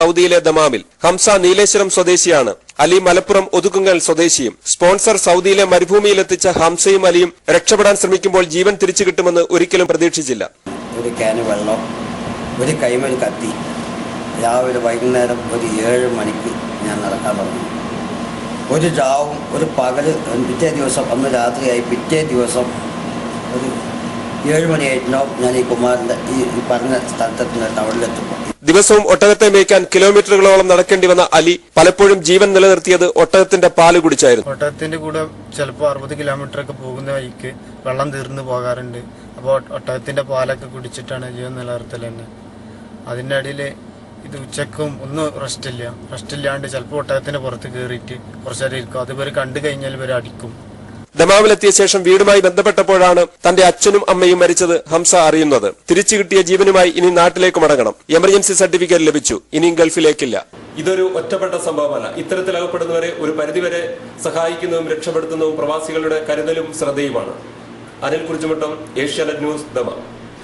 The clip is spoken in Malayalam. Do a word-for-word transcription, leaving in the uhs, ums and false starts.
സൗദിയിലെ ദമാമിൽ. ഹംസ നീലേശ്വരം സ്വദേശിയാണ്. അലി മലപ്പുറം ഒതുക്കുങ്ങൽ സ്വദേശിയും. സ്പോൺസർ സൗദിയിലെ മരുഭൂമിയിലെത്തിച്ച ഹംസയും അലിയും രക്ഷപ്പെടാൻ ശ്രമിക്കുമ്പോൾ ജീവൻ തിരിച്ചു കിട്ടുമെന്ന് ഒരിക്കലും പ്രതീക്ഷിച്ചില്ല. ഒരു ക്യാന് വെള്ളം, ഒരു കൈമൽ കത്തി. രാവിലെ വൈകുന്നേരം ഒരു ഏഴ് മണിക്ക് ഞാൻ നടക്കാൻ തുടങ്ങി. ഒരു രാവും ഒരു പകല് പിറ്റേ ദിവസം അന്ന് രാത്രിയായി പിറ്റേ ദിവസം ഒരു ഏഴ് മണിയായിട്ടുണ്ടാവും ഞാൻ ഈ കുമാരൻ്റെ ഈ പറഞ്ഞ സ്ഥലത്തെത്തുന്ന ടൗണിലെത്തുമ്പോൾ. ദിവസവും ഒട്ടകത്തെ മേയ്ക്കാൻ കിലോമീറ്ററുകളോളം നടക്കേണ്ടി വന്ന അലി പലപ്പോഴും ജീവൻ നിലനിർത്തിയത് ഒട്ടകത്തിന്റെ പാല് കുടിച്ചായിരുന്നു. ഒട്ടകത്തിന്റെ കൂടെ ചിലപ്പോൾ അറുപത് കിലോമീറ്റർ ഒക്കെ പോകുന്ന വഴിക്ക് വെള്ളം തീർന്നു പോകാറുണ്ട്. അപ്പോൾ ഒട്ടകത്തിന്റെ പാലൊക്കെ കുടിച്ചിട്ടാണ് ജീവൻ നിലനിർത്തൽ തന്നെ. അതിൻ്റെ ഇടയിൽ ഇത് ഉച്ചക്കും ഒന്നും റെസ്റ്റ് ഇല്ല. റെസ്റ്റ് ഇല്ലാണ്ട് ചിലപ്പോൾ ഒട്ടകത്തിന്റെ പുറത്ത് കയറിയിട്ട് കുറച്ചേരം ഇരിക്കും. അത് ഇവർ കണ്ടു കഴിഞ്ഞാൽ ഇവർ അടിക്കും. ദമാമിലെത്തിയ ശേഷം വീടുമായി ബന്ധപ്പെട്ടപ്പോഴാണ് തന്റെ അച്ഛനും അമ്മയും മരിച്ചത് ഹംസ അറിയുന്നത്. തിരിച്ചു കിട്ടിയ ജീവനുമായി ഇനി നാട്ടിലേക്ക് മടങ്ങണം. എമർജൻസി സർട്ടിഫിക്കറ്റ് ലഭിച്ചു. ഇനിയും ഗൾഫിലേക്കില്ല. ഇതൊരു ഒറ്റപ്പെട്ട സംഭവമല്ല. ഇത്തരത്തിൽ അകപ്പെടുന്നവരെ ഒരു പരിധിവരെ സഹായിക്കുന്നതും രക്ഷപ്പെടുത്തുന്നതും പ്രവാസികളുടെ കരുതലും ശ്രദ്ധയുമാണ്. Anil Kurichumattam, Asianet news, Dammam.